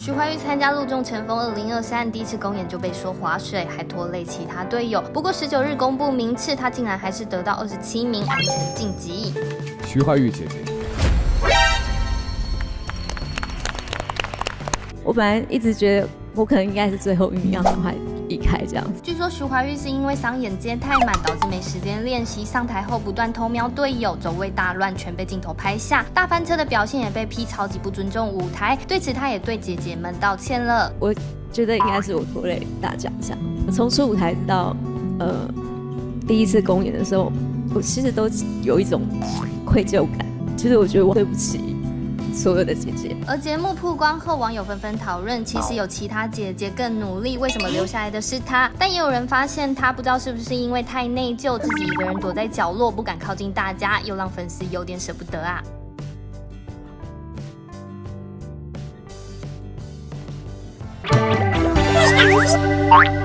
徐怀钰参加《陆仲前锋2023》第一次公演就被说划水，还拖累其他队友。不过19日公布名次，他竟然还是得到27名，安全晋级。 徐怀钰姐姐， 我本来一直觉得我可能应该是最后一名，要赶快离开这样子。 据说徐怀钰是因为商演接太满，导致没时间练习，上台后不断偷瞄队友，走位大乱，全被镜头拍下。大翻车的表现也被批超级不尊重舞台，对此他也对姐姐们道歉了。 我觉得应该是我拖累大家这样。从出舞台直到第一次公演的时候，我其实都有一种愧疚感，就是我觉得我对不起所有的姐姐。 而节目曝光后，网友纷纷讨论，其实有其他姐姐更努力，为什么留下来的是她？但也有人发现她不知道是不是因为太内疚，自己一个人躲在角落，不敢靠近大家，又让粉丝有点舍不得啊。